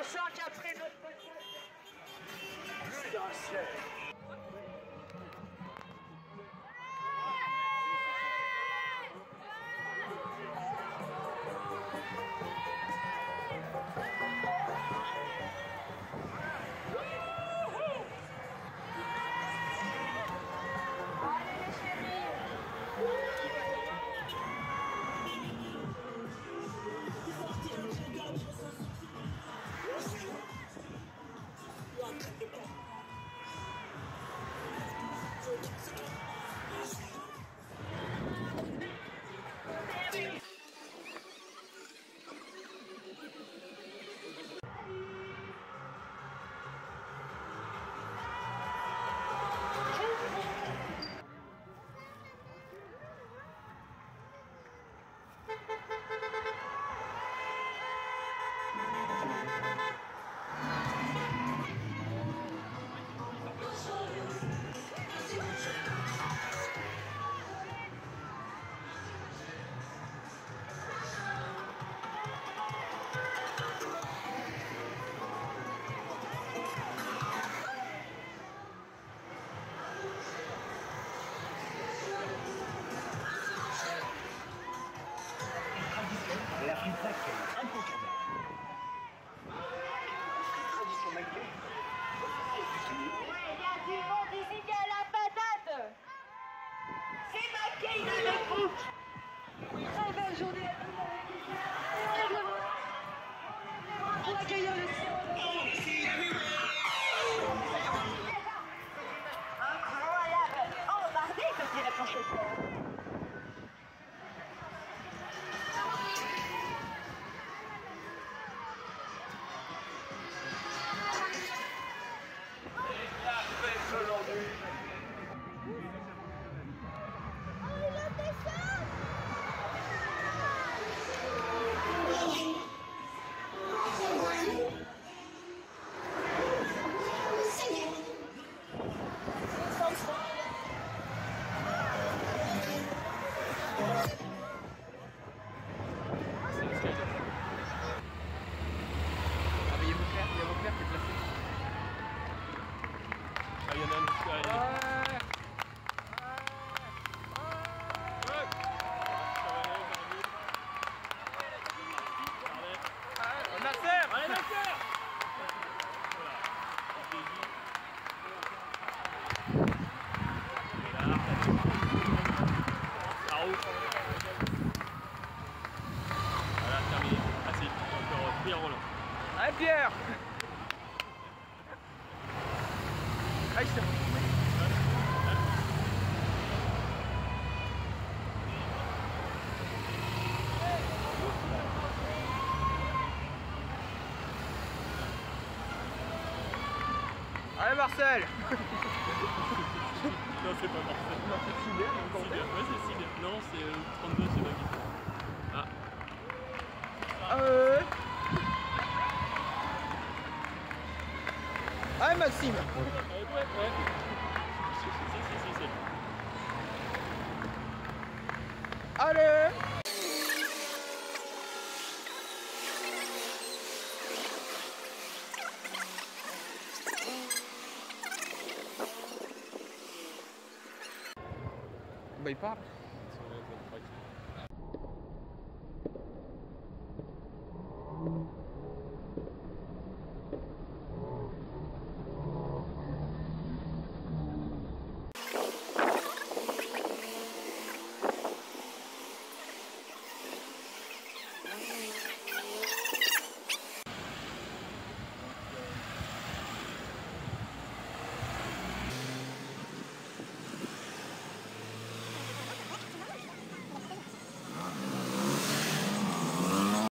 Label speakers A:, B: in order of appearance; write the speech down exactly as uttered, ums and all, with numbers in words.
A: sent qu'après notre podcast... Vue dans le ciel. La pizza qui est impeccable. Tradition McKay.
B: Ouais, il y a du monde ici qui a la patate. C'est McKay dans le groupe. Très belle journée à tous avec les gars. Et on lève le bras. Pour accueillir le incroyable. Embardé, comme dirait François.
C: Voilà, terminé. Assez. Encore pris en Roland.
D: Allez Pierre. Allez, je Allez Marcel.
C: Non, c'est pas Marcel.
D: Non, c'est Sylvain, encore
C: Sylvain. Ouais, c'est Sylvain. Non, c'est euh, trente-deux, c'est Baggy. Ah.
D: Euh... Allez Maxime.
C: Ouais, ouais, ouais. Si, si, si, si.
D: Allez. Bah il parle.